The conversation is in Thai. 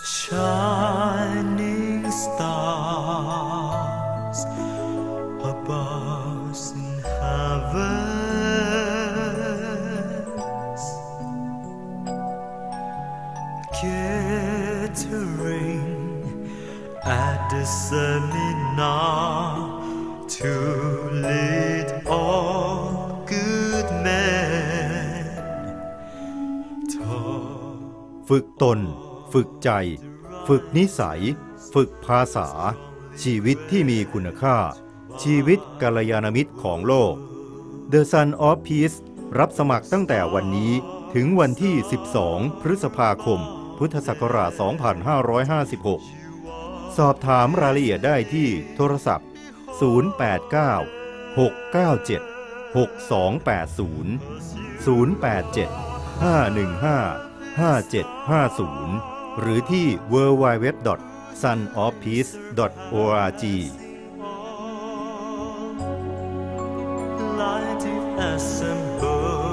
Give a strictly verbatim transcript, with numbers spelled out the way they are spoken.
Shining stars above in heavens, glittering at the seminar to lead all good men. ฝึกตนฝึกใจฝึกนิสัยฝึกภาษาชีวิตที่มีคุณค่าชีวิตกัลยาณมิตรของโลก The Son of Peace รับสมัครตั้งแต่วันนี้ถึงวันที่สิบสองพฤษภาคมพุทธศักราชสองพันห้าร้อยห้าสิบหกสอบถามรายละเอียดได้ที่โทรศัพท์ศูนย์ แปด เก้า หก เก้า เจ็ด หก สอง แปด ศูนย์ ศูนย์ แปด เจ็ด ห้า หนึ่ง ห้า ห้า เจ็ด ห้า ศูนย์ หรือที่ ดับเบิลยู ดับเบิลยู ดับเบิลยู ดอท ซัน ออฟ พีซ ดอท โอ อาร์ จี Light it as a bird.